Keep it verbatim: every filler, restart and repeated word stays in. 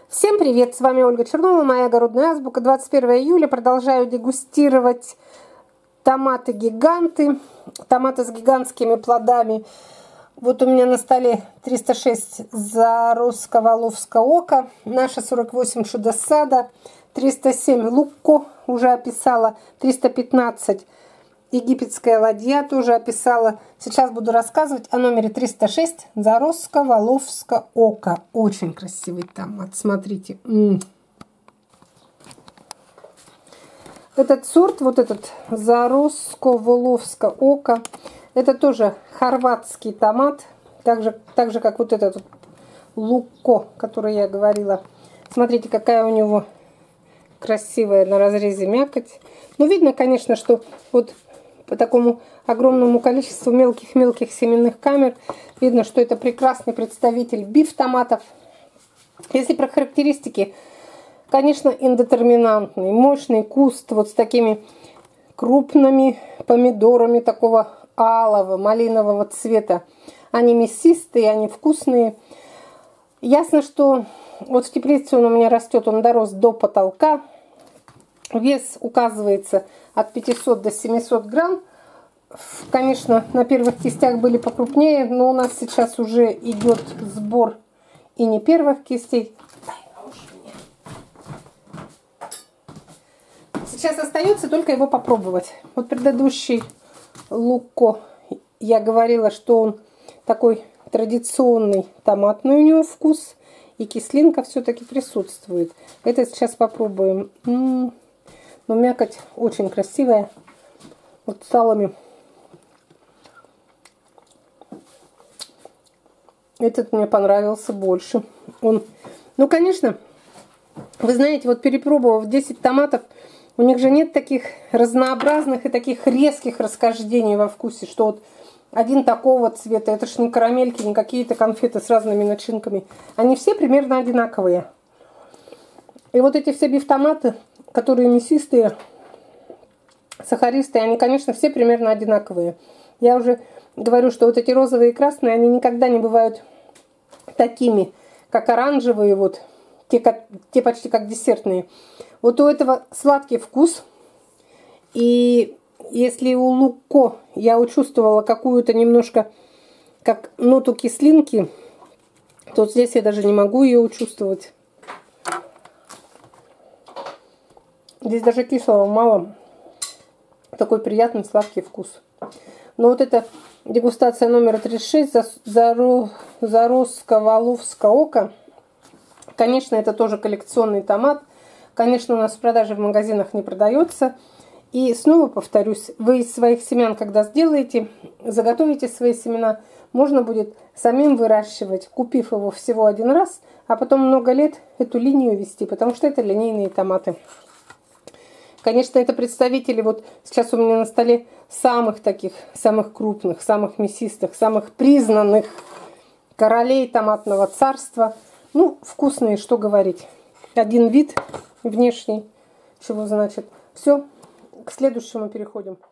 Всем привет! С вами Ольга Чернова, моя огородная азбука. двадцать первое июля. Продолжаю дегустировать томаты-гиганты. Томаты с гигантскими плодами. Вот у меня на столе триста шесть Зароско-Воловское око, наша сорок восемь чудо-сада, триста семь Лукко, уже описала, триста пятнадцать египетская ладья, тоже описала. Сейчас буду рассказывать о номере триста шесть Зароско-Воловское око. Очень красивый томат, смотрите. М-м. Этот сорт, вот этот Зароско-Воловское око, это тоже хорватский томат, так же, так же как вот этот Лукко, который я говорила. Смотрите, какая у него красивая на разрезе мякоть. Ну, видно, конечно, что вот по такому огромному количеству мелких-мелких семенных камер видно, что это прекрасный представитель биф-томатов. Если про характеристики, конечно, индетерминантный, мощный куст вот с такими крупными помидорами такого алого, малинового цвета. Они мясистые, они вкусные. Ясно, что вот в теплице он у меня растет, он дорос до потолка. Вес указывается от пятисот до семисот грамм. Конечно, на первых кистях были покрупнее, но у нас сейчас уже идет сбор и не первых кистей. Сейчас остается только его попробовать. Вот предыдущий Лукко, я говорила, что он такой традиционный, томатный у него вкус, и кислинка все-таки присутствует. Это сейчас попробуем. М-м-м. Но мякоть очень красивая. Вот салами. Этот мне понравился больше. Он, ну, конечно, вы знаете, вот перепробовав десять томатов, у них же нет таких разнообразных и таких резких расхождений во вкусе, что вот один такого цвета, это ж не карамельки, не какие-то конфеты с разными начинками. Они все примерно одинаковые. И вот эти все биф-томаты, которые мясистые, сахаристые, они, конечно, все примерно одинаковые. Я уже говорю, что вот эти розовые и красные, они никогда не бывают такими, как оранжевые, вот, те, как, те почти как десертные. Вот у этого сладкий вкус. И если у Лукко я учувствовала какую-то немножко, как ноту кислинки, то здесь я даже не могу ее учувствовать. Здесь даже кислого мало. Такой приятный сладкий вкус. Но вот эта дегустация номер тридцать шесть Зароско-Воловское око. Конечно, это тоже коллекционный томат. Конечно, у нас в продаже в магазинах не продается. И снова повторюсь, вы из своих семян, когда сделаете, заготовите свои семена, можно будет самим выращивать, купив его всего один раз, а потом много лет эту линию вести, потому что это линейные томаты. Конечно, это представители, вот сейчас у меня на столе самых таких, самых крупных, самых мясистых, самых признанных королей томатного царства. Ну, вкусные, что говорить. Один вид внешний, чего значит. Все, к следующему переходим.